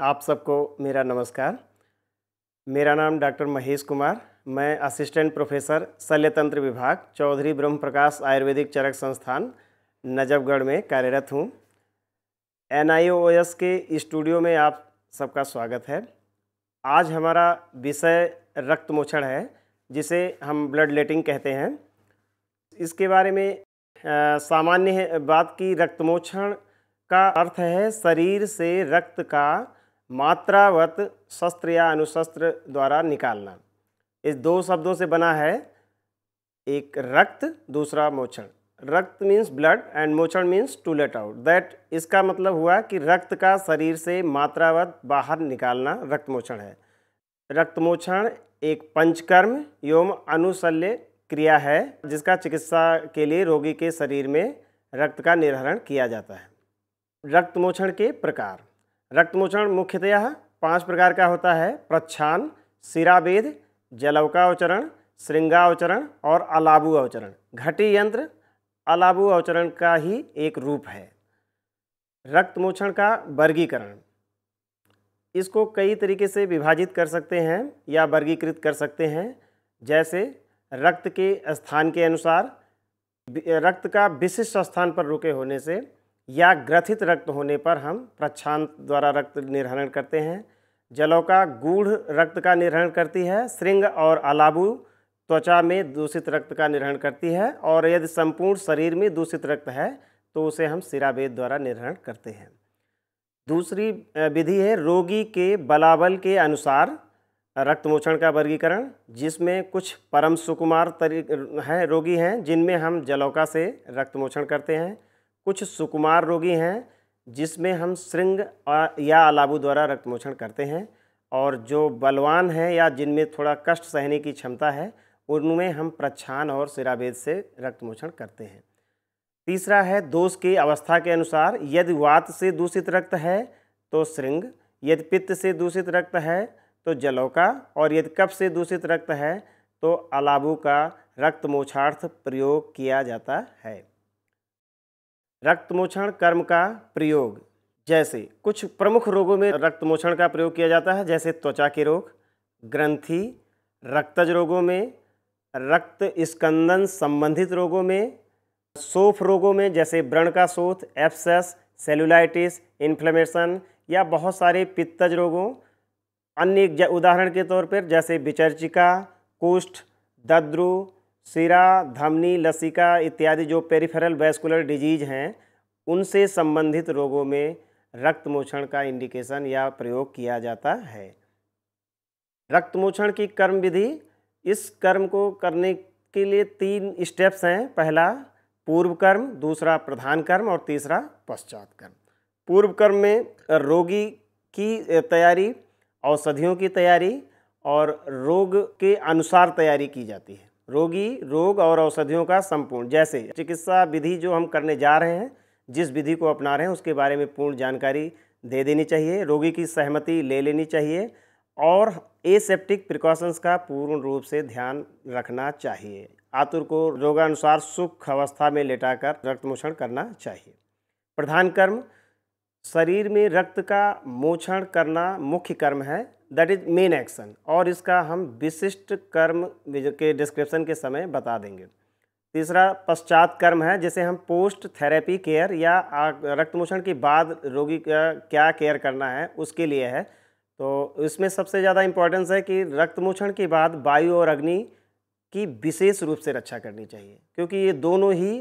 आप सबको मेरा नमस्कार। मेरा नाम डॉक्टर महेश कुमार, मैं असिस्टेंट प्रोफेसर शल्यतंत्र विभाग चौधरी ब्रह्म प्रकाश आयुर्वेदिक चरक संस्थान नजफगढ़ में कार्यरत हूँ। NIOS के स्टूडियो में आप सबका स्वागत है। आज हमारा विषय रक्त मोक्षण है, जिसे हम ब्लड लेटिंग कहते हैं। इसके बारे में सामान्य बात की रक्त मोक्षण का अर्थ है शरीर से रक्त का मात्रावत शस्त्र या अनुशस्त्र द्वारा निकालना। इस दो शब्दों से बना है, एक रक्त दूसरा मोक्षण। रक्त मीन्स ब्लड एंड मोक्षण means to let out. That इसका मतलब हुआ कि रक्त का शरीर से मात्रावत बाहर निकालना रक्त मोक्षण है। रक्त मोक्षण एक पंचकर्म एवं अनुशल्य क्रिया है, जिसका चिकित्सा के लिए रोगी के शरीर में रक्त का निर्हरण किया जाता है। रक्त मोक्षण के प्रकार। रक्त मोक्षण मुख्यतः 5 प्रकार का होता है: प्रच्छान, शिराभेद, जलौकावचरण, श्रृंगावचरण और अलाबु अवचरण। घटी यंत्र अलाबु अवचरण का ही एक रूप है। रक्त मोक्षण का वर्गीकरण। इसको कई तरीके से विभाजित कर सकते हैं या वर्गीकृत कर सकते हैं, जैसे रक्त के स्थान के अनुसार, रक्त का विशिष्ट स्थान पर रुके होने से या ग्रथित रक्त होने पर हम प्रच्छान द्वारा रक्त निर्हरण करते हैं। जलौका गूढ़ रक्त का निर्हरण करती है। श्रृंग और अलाबु त्वचा में दूषित रक्त का निर्हरण करती है, और यदि संपूर्ण शरीर में दूषित रक्त है तो उसे हम शिराभेद द्वारा निर्हरण करते हैं। दूसरी विधि है रोगी के बलाबल के अनुसार रक्त मोक्षण का वर्गीकरण, जिसमें कुछ परम सुकुमार हैं रोगी हैं जिनमें हम जलौका से रक्त मोक्षण करते हैं। कुछ सुकुमार रोगी हैं जिसमें हम श्रृंग या अलाबु द्वारा रक्त मोक्षण करते हैं, और जो बलवान हैं या जिनमें थोड़ा कष्ट सहने की क्षमता है उनमें हम प्रच्छान और शिराभेद से रक्त मोक्षण करते हैं। तीसरा है दोष की अवस्था के अनुसार। यदि वात से दूषित रक्त है तो श्रृंग, यदि पित्त से दूषित रक्त है तो जलौका, और यदि कफ से दूषित रक्त है तो अलाबु का रक्त मोक्षार्थ प्रयोग किया जाता है। रक्त मोक्षण कर्म का प्रयोग। जैसे कुछ प्रमुख रोगों में रक्त मोक्षण का प्रयोग किया जाता है, जैसे त्वचा के रोग, ग्रंथि, रक्तज रोगों में, रक्त स्कंदन संबंधित रोगों में, शोफ रोगों में जैसे व्रण का शोथ, एब्सेस, सेलुलाइटिस, इन्फ्लेमेशन या बहुत सारे पित्तज रोगों। अन्य उदाहरण के तौर पर जैसे विचर्चिका, कुष्ठ, दद्रु, शिरा, धमनी, लसिका इत्यादि जो पेरिफेरल वैस्कुलर डिजीज हैं, उनसे संबंधित रोगों में रक्त मोक्षण का इंडिकेशन या प्रयोग किया जाता है। रक्त मोक्षण की कर्म विधि। इस कर्म को करने के लिए 3 स्टेप्स हैं। पहला पूर्व कर्म, दूसरा प्रधान कर्म और तीसरा पश्चात कर्म। पूर्व कर्म में रोगी की तैयारी, औषधियों की तैयारी और रोग के अनुसार तैयारी की जाती है। रोगी, रोग और औषधियों का संपूर्ण, जैसे चिकित्सा विधि जो हम करने जा रहे हैं, जिस विधि को अपना रहे हैं उसके बारे में पूर्ण जानकारी दे देनी चाहिए, रोगी की सहमति ले लेनी चाहिए, और एसेप्टिक प्रिकॉशंस का पूर्ण रूप से ध्यान रखना चाहिए। आतुर को रोगानुसार सुख अवस्था में लेटाकर रक्त मोक्षण करना चाहिए। प्रधान कर्म। शरीर में रक्त का मोक्षण करना मुख्य कर्म है, दैट इज मेन एक्शन, और इसका हम विशिष्ट कर्म के डिस्क्रिप्शन के समय बता देंगे। तीसरा पश्चात कर्म है, जिसे हम पोस्ट थेरेपी केयर या रक्त मोक्षण के बाद रोगी का क्या केयर करना है उसके लिए है। तो इसमें सबसे ज़्यादा इम्पोर्टेंस है कि रक्त मोक्षण के बाद वायु और अग्नि की विशेष रूप से रक्षा करनी चाहिए, क्योंकि ये दोनों ही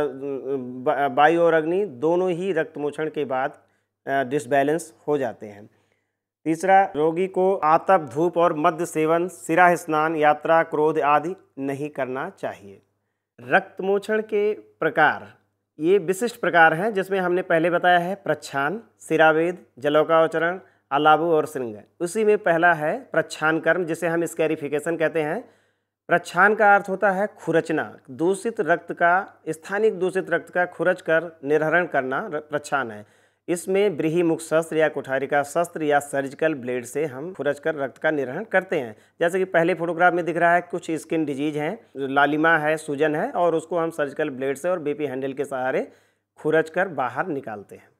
वायु और अग्नि दोनों ही रक्त मोक्षण के बाद डिसबैलेंस हो जाते हैं। तीसरा, रोगी को आतप, धूप और मद्य सेवन, सिरा स्नान, यात्रा, क्रोध आदि नहीं करना चाहिए। रक्त मोक्षण के प्रकार। ये विशिष्ट प्रकार हैं, जिसमें हमने पहले बताया है प्रच्छान, शिराभेद, जलौकावचरण, अलाबु और श्रृंग। उसी में पहला है प्रच्छान कर्म, जिसे हम स्कैरिफिकेशन कहते हैं। प्रच्छान का अर्थ होता है खुरचना, दूषित रक्त का, स्थानिक दूषित रक्त का खुरच कर निर्हरण करना प्रच्छान है। इसमें ब्रीहिमुख शस्त्र या कुठारिका शस्त्र या सर्जिकल ब्लेड से हम खुरच कर रक्त का निर्हरण करते हैं। जैसे कि पहले फोटोग्राफ में दिख रहा है, कुछ स्किन डिजीज हैं, लालिमा है, सूजन है, और उसको हम सर्जिकल ब्लेड से और बीपी हैंडल के सहारे खुरच कर बाहर निकालते हैं।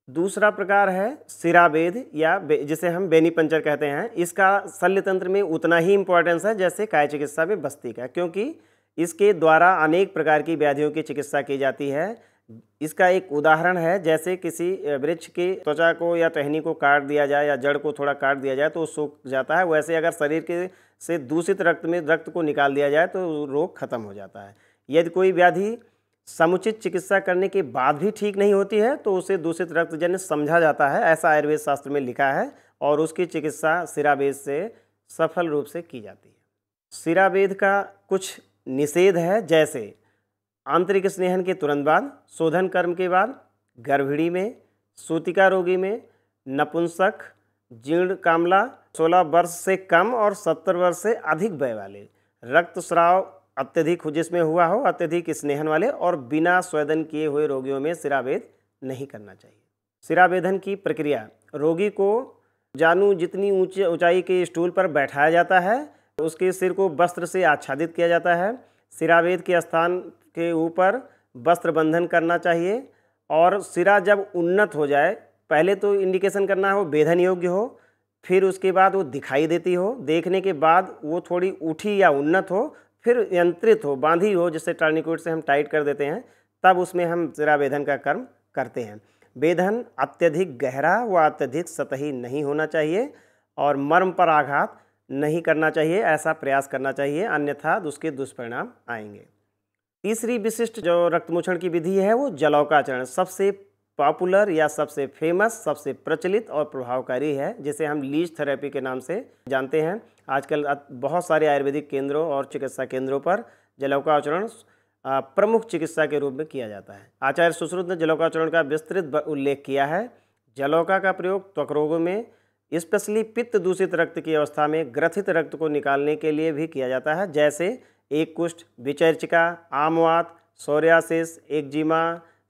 दूसरा प्रकार है सिरावेद या जिसे हम बेनी पंचर कहते हैं। इसका शल्य तंत्र में उतना ही इम्पोर्टेंस है जैसे काय चिकित्सा में बस्ती का, क्योंकि इसके द्वारा अनेक प्रकार की व्याधियों की चिकित्सा की जाती है। इसका एक उदाहरण है, जैसे किसी वृक्ष की त्वचा को या टहनी को काट दिया जाए या जड़ को थोड़ा काट दिया जाए तो वो सूख जाता है, वैसे अगर शरीर के से दूषित रक्त में रक्त को निकाल दिया जाए तो रोग खत्म हो जाता है। यदि कोई व्याधि समुचित चिकित्सा करने के बाद भी ठीक नहीं होती है तो उसे दूषित रक्तजन्य समझा जाता है, ऐसा आयुर्वेद शास्त्र में लिखा है, और उसकी चिकित्सा सिरावेद से सफल रूप से की जाती है। सिरावेद का कुछ निषेध है, जैसे आंतरिक स्नेहन के तुरंत बाद, शोधन कर्म के बाद, गर्भिणी में, सूतिका रोगी में, नपुंसक, जीर्ण कामला, 16 वर्ष से कम और 70 वर्ष से अधिक वय वाले, रक्तस्राव अत्यधिक जिसमें हुआ हो, अत्यधिक स्नेहन वाले और बिना स्वेदन किए हुए रोगियों में सिरावेद नहीं करना चाहिए। सिरावेदन की प्रक्रिया, रोगी को जानू जितनी ऊंचाई के स्टूल पर बैठाया जाता है, उसके सिर को वस्त्र से आच्छादित किया जाता है। सिरावेद के स्थान के ऊपर वस्त्र बंधन करना चाहिए, और सिरा जब उन्नत हो जाए, पहले तो इंडिकेशन करना हो वेदन योग्य हो, फिर उसके बाद वो दिखाई देती हो, देखने के बाद वो थोड़ी उठी या उन्नत हो, फिर यंत्रित हो, बांधी हो, जिससे टर्निकोट से हम टाइट कर देते हैं, तब उसमें हम सिरावेदन का कर्म करते हैं। वेदन अत्यधिक गहरा व अत्यधिक सतही नहीं होना चाहिए और मर्म पर आघात नहीं करना चाहिए, ऐसा प्रयास करना चाहिए, अन्यथा उसके दुष्परिणाम आएंगे। तीसरी विशिष्ट जो रक्तमोक्षण की विधि है वो जलौकाचरण सबसे पॉपुलर या सबसे फेमस, सबसे प्रचलित और प्रभावकारी है, जिसे हम लीच थेरेपी के नाम से जानते हैं। आजकल बहुत सारे आयुर्वेदिक केंद्रों और चिकित्सा केंद्रों पर जलौकाचरण प्रमुख चिकित्सा के रूप में किया जाता है। आचार्य सुश्रुत ने जलौकाचरण का विस्तृत उल्लेख किया है। जलौका का प्रयोग त्वक रोगों में, स्पेशली पित्त दूषित रक्त की अवस्था में ग्रथित रक्त को निकालने के लिए भी किया जाता है, जैसे एक कुष्ठ, विचर्चिका, आमवात, सोरियासिस, एक्जिमा,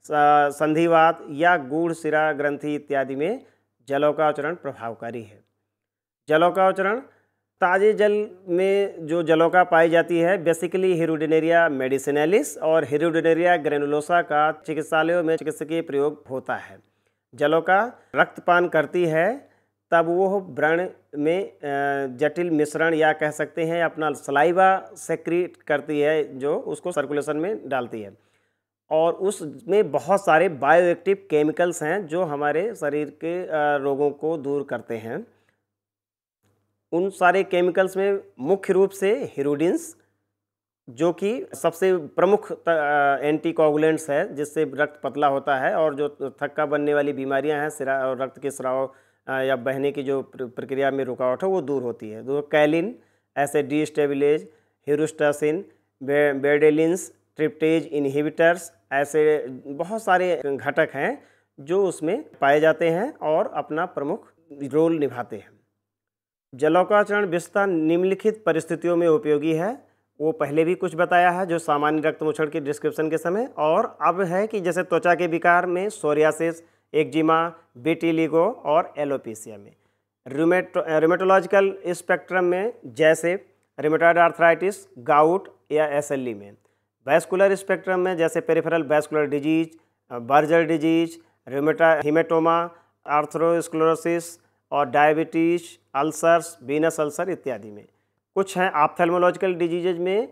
संधिवात या गूढ़ सिरा ग्रंथि इत्यादि में जलौकाचरण प्रभावकारी है। जलौकाचरण ताजे जल में जो जलौका पाई जाती है, बेसिकली हिरुडिनेरिया मेडिसिनलिस और हिरुडिनेरिया ग्रेनुलोसा का चिकित्सालयों में चिकित्सकीय प्रयोग होता है। जलौका रक्तपान करती है, तब वो व्रण में जटिल मिश्रण या कह सकते हैं अपना सलाइवा सेक्रीट करती है, जो उसको सर्कुलेशन में डालती है, और उसमें बहुत सारे बायोएक्टिव केमिकल्स हैं जो हमारे शरीर के रोगों को दूर करते हैं। उन सारे केमिकल्स में मुख्य रूप से हिरुडिन्स, जो कि सबसे प्रमुख एंटीकोगुलेंट्स है, जिससे रक्त पतला होता है और जो थक्का बनने वाली बीमारियां हैं, सिरा और रक्त के स्राव या बहने की जो प्रक्रिया में रुकावट है वो दूर होती है। तो कैलिन, ऐसे डीस्टेबिलेज, हिरुस्टासिन, बेडेलिन्स, ट्रिप्टेज इनहिबिटर्स, ऐसे बहुत सारे घटक हैं जो उसमें पाए जाते हैं और अपना प्रमुख रोल निभाते हैं। जलौकाचरण विशेषतः निम्नलिखित परिस्थितियों में उपयोगी है। वो पहले भी कुछ बताया है जो सामान्य रक्तमोक्षण की डिस्क्रिप्शन के समय, और अब है कि जैसे त्वचा के विकार में सोरियासिस, एक्जिमा, विटिलिगो और एलोपेशिया में, रूमेटोलॉजिकल स्पेक्ट्रम में जैसे रिमेटॉइड आर्थराइटिस, गाउट या एसएलई में, वैस्कुलर स्पेक्ट्रम में जैसे peripheral vascular disease, Buerger disease, haematoma, atherosclerosis और डायबिटीज, अल्सर्स, वीनस अल्सर इत्यादि में। कुछ हैं ऑप्थेल्मोलॉजिकल डिजीजेज में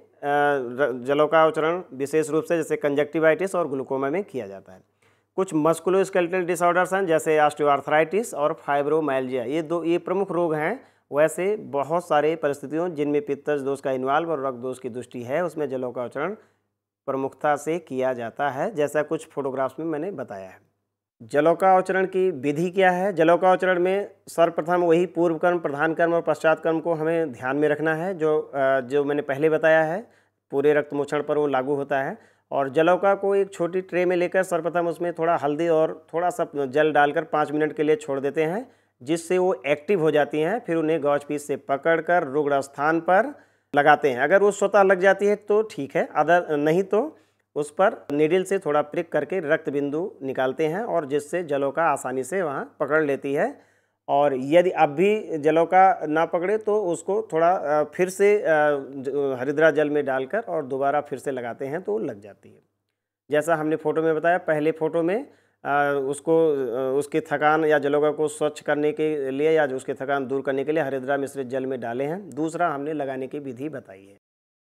जलौकाचरण विशेष रूप से जैसे कंजक्टिवाइटिस और ग्लूकोमा में किया जाता है। कुछ मस्कुलोस्केलेटल डिसऑर्डर्स हैं जैसे ऑस्टियोआर्थराइटिस और फाइब्रोमाइल्जिया, ये प्रमुख रोग हैं। वैसे बहुत सारे परिस्थितियों जिनमें पित्तज दोष का इन्वॉल्व और रक्त दोष की दृष्टि है, उसमें जलौकाचरण प्रमुखता से किया जाता है, जैसा कुछ फोटोग्राफ्स में मैंने बताया है। जलौकाचरण की विधि क्या है? जलौकाचरण में सर्वप्रथम वही पूर्व कर्म, प्रधान कर्म और पश्चात कर्म को हमें ध्यान में रखना है, जो मैंने पहले बताया है, पूरे रक्तमोक्षण पर वो लागू होता है। और जलौका को एक छोटी ट्रे में लेकर सर्वप्रथम उसमें थोड़ा हल्दी और थोड़ा सा जल डालकर 5 मिनट के लिए छोड़ देते हैं, जिससे वो एक्टिव हो जाती हैं। फिर उन्हें गौच पीस से पकड़कर रुग्ण स्थान पर लगाते हैं। अगर वो स्वतः लग जाती है तो ठीक है, अदर नहीं तो उस पर नीडल से थोड़ा प्रिक करके रक्त बिंदु निकालते हैं, और जिससे जलौका आसानी से वहाँ पकड़ लेती है। और यदि अब भी जलौका ना पकड़े तो उसको थोड़ा फिर से हरिद्रा जल में डालकर और दोबारा फिर से लगाते हैं तो लग जाती है। जैसा हमने फ़ोटो में बताया, पहले फ़ोटो में उसकी थकान या जलोका को स्वच्छ करने के लिए या उसकी थकान दूर करने के लिए हरिद्रा मिश्रित जल में डाले हैं। दूसरा हमने लगाने की विधि बताई है।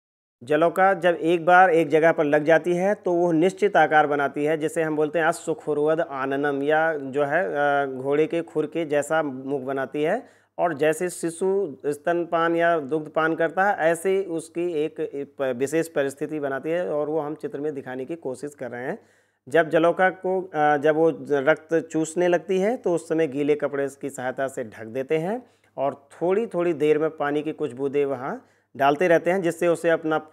जलोका जब एक बार एक जगह पर लग जाती है तो वो निश्चित आकार बनाती है, जिसे हम बोलते हैं अश्वखुर्वद आननम, या जो है घोड़े के खुर के जैसा मुख बनाती है। और जैसे शिशु स्तनपान या दुग्धपान करता है, ऐसे उसकी एक विशेष परिस्थिति बनाती है, और वो हम चित्र में दिखाने की कोशिश कर रहे हैं। जब जलोका को जब वो रक्त चूसने लगती है तो उस समय गीले कपड़े की सहायता से ढक देते हैं और थोड़ी थोड़ी देर में पानी की कुछ बूंदें वहाँ डालते रहते हैं, जिससे उसे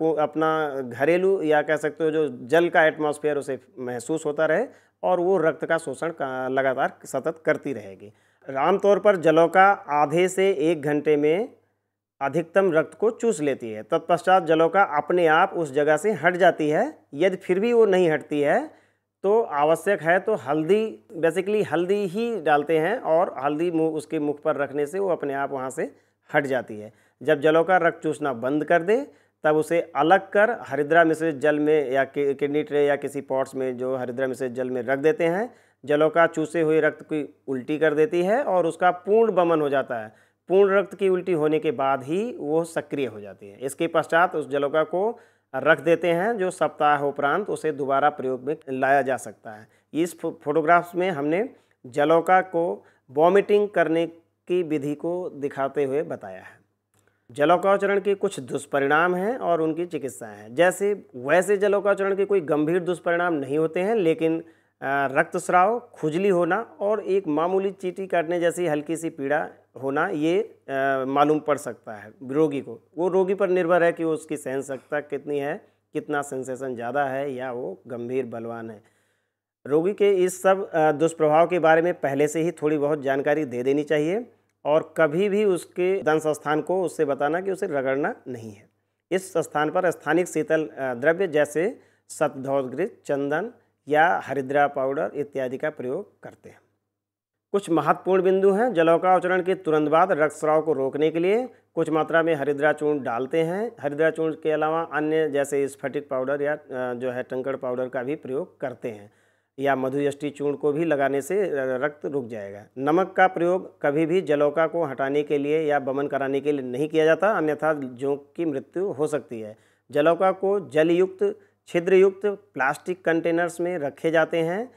अपना घरेलू या कह सकते हो जो जल का एटमॉस्फेयर उसे महसूस होता रहे और वो रक्त का शोषण लगातार सतत करती रहेगी। आमतौर पर जलोका आधे से 1 घंटे में अधिकतम रक्त को चूस लेती है। तत्पश्चात जलोका अपने आप उस जगह से हट जाती है। यदि फिर भी वो नहीं हटती है तो आवश्यक है तो बेसिकली हल्दी ही डालते हैं, और हल्दी उसके मुख पर रखने से वो अपने आप वहाँ से हट जाती है। जब जलोका रक्त चूसना बंद कर दे तब उसे अलग कर हरिद्रा मिश्रित जल में या किडनी ट्रे या किसी पॉट्स में जो हरिद्रा मिश्रित जल में रख देते हैं। जलोका चूसे हुए रक्त की उल्टी कर देती है और उसका पूर्ण वमन हो जाता है। पूर्ण रक्त की उल्टी होने के बाद ही वो सक्रिय हो जाती है। इसके पश्चात उस जलोका को रख देते हैं, जो सप्ताह उपरांत उसे दोबारा प्रयोग में लाया जा सकता है। इस फोटोग्राफ्स में हमने जलोका को वॉमिटिंग करने की विधि को दिखाते हुए बताया है। जलोकाचरण के कुछ दुष्परिणाम हैं और उनकी चिकित्साएं हैं। वैसे जलोकाचरण के कोई गंभीर दुष्परिणाम नहीं होते हैं, लेकिन रक्तस्राव, खुजली होना और एक मामूली चींटी काटने जैसी हल्की सी पीड़ा होना ये मालूम पड़ सकता है रोगी को। वो रोगी पर निर्भर है कि उसकी सहन शक्ति कितनी है, कितना सेंसेशन ज़्यादा है या वो गंभीर बलवान है। रोगी के इस सब दुष्प्रभाव के बारे में पहले से ही थोड़ी बहुत जानकारी दे देनी चाहिए, और कभी भी उसके दंश स्थान को उससे बताना कि उसे रगड़ना नहीं है। इस स्थान पर स्थानिक शीतल द्रव्य जैसे शतधौतघृत, चंदन या हरिद्रा पाउडर इत्यादि का प्रयोग करते हैं। कुछ महत्वपूर्ण बिंदु हैं। जलोकाचरण के तुरंत बाद रक्तस्राव को रोकने के लिए कुछ मात्रा में हरिद्रा चूर्ण डालते हैं। हरिद्रा चूर्ण के अलावा अन्य जैसे स्फटिक पाउडर या जो है टंकड़ पाउडर का भी प्रयोग करते हैं, या मधुयष्टि चूर्ण को भी लगाने से रक्त रुक जाएगा। नमक का प्रयोग कभी भी जलोका को हटाने के लिए या वमन कराने के लिए नहीं किया जाता, अन्यथा जोंक की मृत्यु हो सकती है। जलोका को जलयुक्त छिद्रयुक्त प्लास्टिक कंटेनर्स में रखे जाते हैं,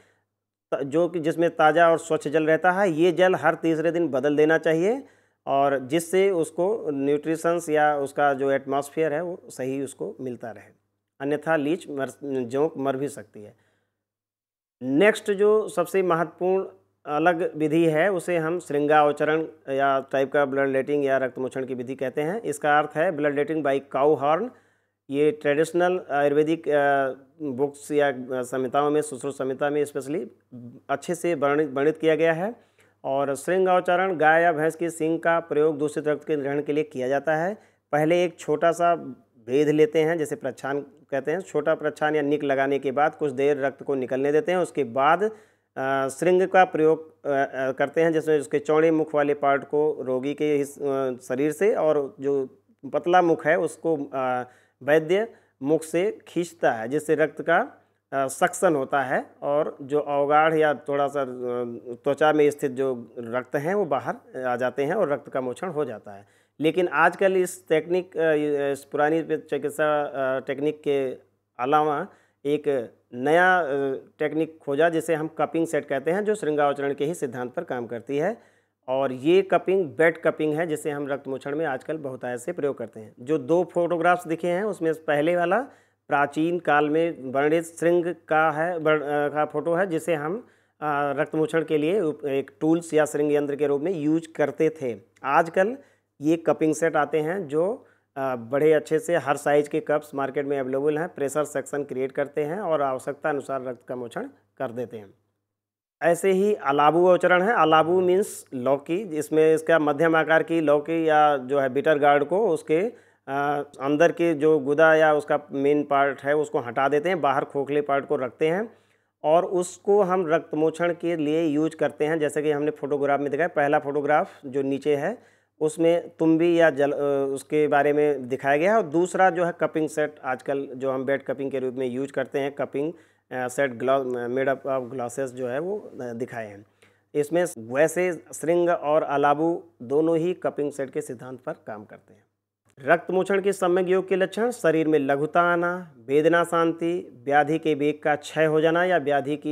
जो कि जिसमें ताज़ा और स्वच्छ जल रहता है। ये जल हर तीसरे दिन बदल देना चाहिए, और जिससे उसको न्यूट्रिशंस या उसका जो एटमॉस्फेयर है वो सही उसको मिलता रहे, अन्यथा जोंक मर भी सकती है। नेक्स्ट जो सबसे महत्वपूर्ण अलग विधि है उसे हम श्रृंगावचरण या टाइप का ब्लड लेटिंग या रक्तमोक्षण की विधि कहते हैं। इसका अर्थ है bloodletting by cow horn. ये ट्रेडिशनल आयुर्वेदिक बुक्स या संहिताओं में, सुश्रुत संहिता में स्पेशली अच्छे से वर्णित किया गया है। और श्रृंगावचरण गाय या भैंस की सींग का प्रयोग दूषित रक्त के ग्रहण के लिए किया जाता है। पहले एक छोटा सा भेद लेते हैं, जैसे प्रच्छान कहते हैं। छोटा प्रच्छान या निक लगाने के बाद कुछ देर रक्त को निकलने देते हैं। उसके बाद श्रृंग का प्रयोग करते हैं, जिसमें उसके चौड़े मुख वाले पार्ट को रोगी के शरीर से, और जो पतला मुख है उसको वैद्य मुख से खींचता है, जिससे रक्त का सक्शन होता है, और जो अवगाढ़ या थोड़ा सा त्वचा में स्थित जो रक्त हैं वो बाहर आ जाते हैं और रक्त का मोक्षण हो जाता है। लेकिन आजकल इस पुरानी चिकित्सा टेक्निक के अलावा एक नया टेक्निक खोजा, जिसे हम कपिंग सेट कहते हैं, जो श्रृंगावचरण के ही सिद्धांत पर काम करती है। और ये कपिंग बेड कपिंग है, जिसे हम रक्त मोक्षण में आजकल बहुतायत से प्रयोग करते हैं। जो 2 फोटोग्राफ्स दिखे हैं उसमें पहले वाला प्राचीन काल में वर्णित श्रृंग का फोटो है, जिसे हम रक्त मोक्षण के लिए एक टूल्स या श्रृंग यंत्र के रूप में यूज करते थे। आजकल ये कपिंग सेट आते हैं जो बड़े अच्छे से हर साइज़ के कप्स मार्केट में अवेलेबल हैं, प्रेशर सेक्शन क्रिएट करते हैं और आवश्यकता अनुसार रक्त का मोक्षण कर देते हैं। ऐसे ही अलाबू अवचरण है। अलाबू मीन्स लौकी, जिसमें इसका मध्यम आकार की लौकी या जो है बिटर गार्ड को उसके अंदर के जो गुदा या उसका मेन पार्ट है उसको हटा देते हैं, बाहर खोखले पार्ट को रखते हैं और उसको हम रक्त मोक्षण के लिए यूज करते हैं। जैसे कि हमने फोटोग्राफ में दिखाया, पहला फोटोग्राफ जो नीचे है उसमें तुम्बी या जल उसके बारे में दिखाया गया है, और दूसरा जो है कपिंग सेट आजकल जो हम बेड कपिंग के रूप में यूज करते हैं, cupping set glass made up of glasses जो है वो दिखाए हैं। इसमें वैसे श्रृंग और अलाबू दोनों ही कपिंग सेट के सिद्धांत पर काम करते हैं। रक्त मोचन के सम्यक योग के लक्षण: शरीर में लघुता आना, वेदना शांति, व्याधि के वेग का क्षय हो जाना या व्याधि की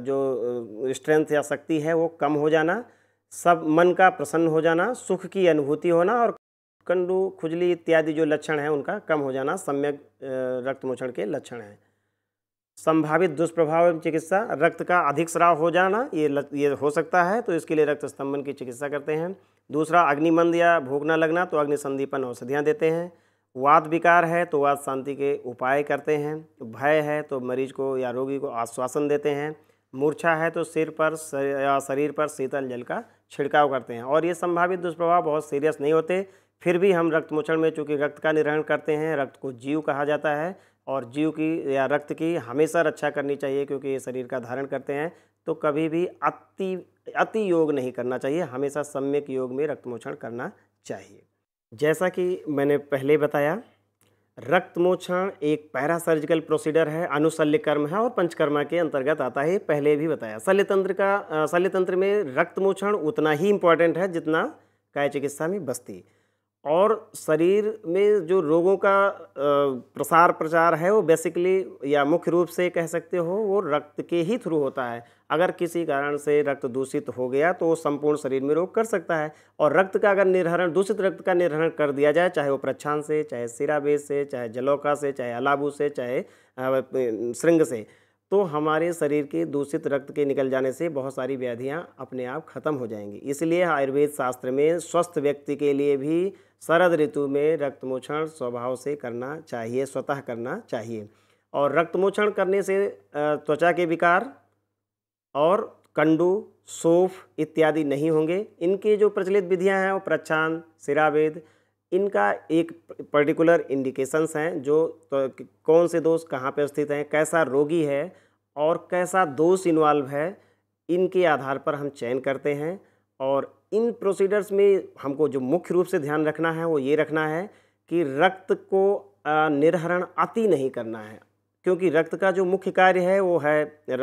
जो स्ट्रेंथ या शक्ति है वो कम हो जाना, सब मन का प्रसन्न हो जाना, सुख की अनुभूति होना और कंडू, खुजली इत्यादि जो लक्षण हैं उनका कम हो जाना सम्यक रक्त मोचन के लक्षण हैं। संभावित दुष्प्रभाव एवं चिकित्सा: रक्त का अधिक स्राव हो जाना ये हो सकता है, तो इसके लिए रक्त स्तंभन की चिकित्सा करते हैं। दूसरा, अग्निमंद या भूख न लगना, तो अग्निसंदीपन औषधियाँ देते हैं। वात विकार है तो वात शांति के उपाय करते हैं। भय है तो मरीज को या रोगी को आश्वासन देते हैं। मूर्छा है तो सिर पर या शरीर पर शीतल जल का छिड़काव करते हैं। और ये संभावित दुष्प्रभाव बहुत सीरियस नहीं होते, फिर भी हम रक्त मोचन में चूँकि रक्त का निर्वहन करते हैं, रक्त को जीव कहा जाता है और जीव की या रक्त की हमेशा रक्षा करनी चाहिए क्योंकि ये शरीर का धारण करते हैं, तो कभी भी अति योग नहीं करना चाहिए, हमेशा सम्यक योग में रक्त मोचन करना चाहिए। जैसा कि मैंने पहले बताया, रक्त मोचन एक पैरासर्जिकल प्रोसीजर है, अनुशल्य कर्म है और पंचकर्मा के अंतर्गत आता है, पहले भी बताया। शल्यतंत्र में रक्त मोचन उतना ही इम्पॉर्टेंट है जितना काया चिकित्सा में बस्ती। और शरीर में जो रोगों का प्रसार प्रचार है वो बेसिकली या मुख्य रूप से कह सकते हो वो रक्त के ही थ्रू होता है। अगर किसी कारण से रक्त दूषित हो गया तो वो संपूर्ण शरीर में रोग कर सकता है। और रक्त का अगर निर्हरण, दूषित रक्त का निर्हरण कर दिया जाए, चाहे वो प्रच्छान से, चाहे सिराबेज से, चाहे जलौका से, चाहे अलाबू से, चाहे श्रृंग से, तो हमारे शरीर के दूषित रक्त के निकल जाने से बहुत सारी व्याधियां अपने आप खत्म हो जाएंगी। इसलिए आयुर्वेद शास्त्र में स्वस्थ व्यक्ति के लिए भी शरद ऋतु में रक्तमोचन स्वभाव से करना चाहिए, स्वतः करना चाहिए। और रक्तमोचन करने से त्वचा के विकार और कंडू, सोफ इत्यादि नहीं होंगे। इनके जो प्रचलित विधियां हैं वो प्रच्छान, सिरावेद, इनका एक पर्टिकुलर इंडिकेशंस हैं जो तो कौन से दोष कहाँ पे स्थित हैं, कैसा रोगी है और कैसा दोष इन्वॉल्व है, इनके आधार पर हम चयन करते हैं। और इन प्रोसीडर्स में हमको जो मुख्य रूप से ध्यान रखना है वो ये रखना है कि रक्त को निर्हरण अति नहीं करना है, क्योंकि रक्त का जो मुख्य कार्य है वो है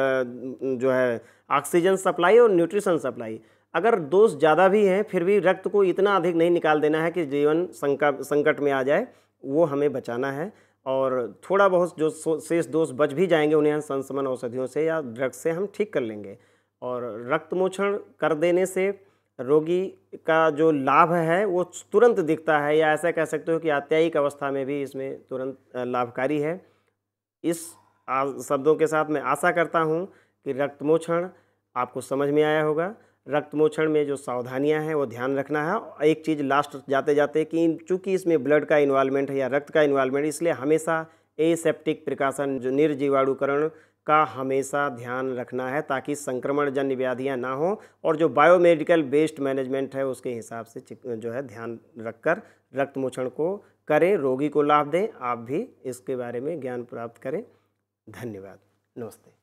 जो है ऑक्सीजन सप्लाई और न्यूट्रिशन सप्लाई। अगर दोष ज़्यादा भी हैं फिर भी रक्त को इतना अधिक नहीं निकाल देना है कि जीवन संकट में आ जाए, वो हमें बचाना है। और थोड़ा बहुत जो शेष दोष बच भी जाएंगे उन्हें संशमन औषधियों से या ड्रग्स से हम ठीक कर लेंगे। और रक्तमोचन कर देने से रोगी का जो लाभ है वो तुरंत दिखता है, या ऐसा कह सकते हो कि आत्यायिक अवस्था में भी इसमें तुरंत लाभकारी है। इस शब्दों के साथ मैं आशा करता हूँ कि रक्तमोचन आपको समझ में आया होगा। रक्तमोचन में जो सावधानियां हैं वो ध्यान रखना है। एक चीज़ लास्ट जाते जाते कि चूँकि इसमें ब्लड का इन्वॉल्वमेंट है या रक्त का इन्वॉल्वमेंट, इसलिए हमेशा एसेप्टिक प्रिकॉशन जो निर्जीवाणुकरण का हमेशा ध्यान रखना है ताकि संक्रमणजन्य व्याधियां ना हो। और जो बायोमेडिकल बेस्ड मैनेजमेंट है उसके हिसाब से जो है ध्यान रखकर रक्तमोचन को करें, रोगी को लाभ दें। आप भी इसके बारे में ज्ञान प्राप्त करें। धन्यवाद। नमस्ते।